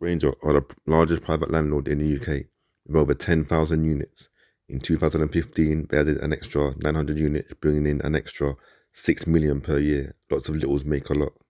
Grainger are the largest private landlord in the UK with over 10,000 units. In 2015, they added an extra 900 units, bringing in an extra 6 million per year. Lots of littles make a lot.